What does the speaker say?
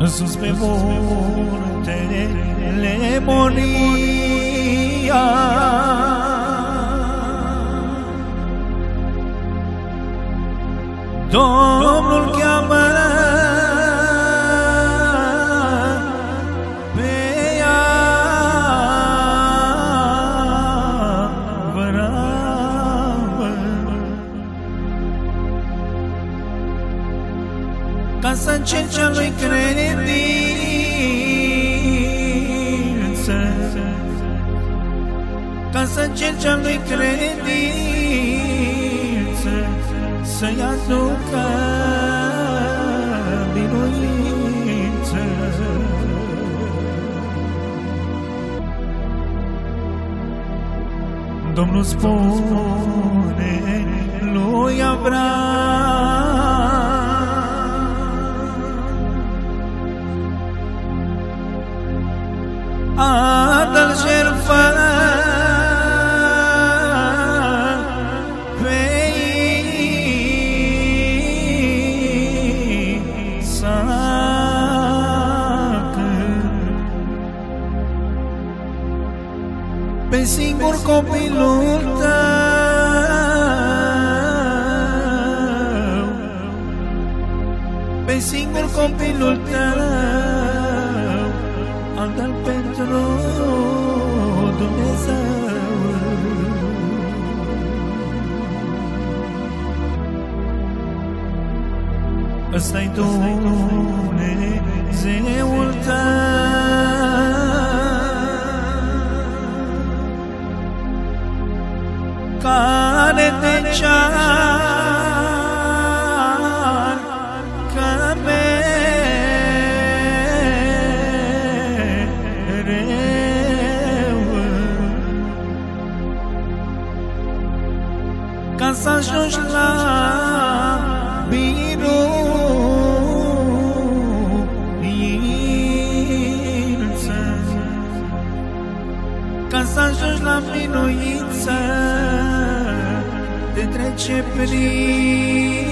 sus pe muntele Moria. Domnul cheamă pe ea văravă, ca să încerce a lui credință, ca să încerce a lui credință, să-i aducă biruință. Domnul spune lui Avram: adă-l jertfă pe Isaac, pe singur copilul tău, pe singur copilul tău, adă-l pentru Dumnezeu. Ăsta-i Dumnezeul tău, care te cearcă mereu, ca să ajungi la biruință, ca să ajungi la biruință, te trece prin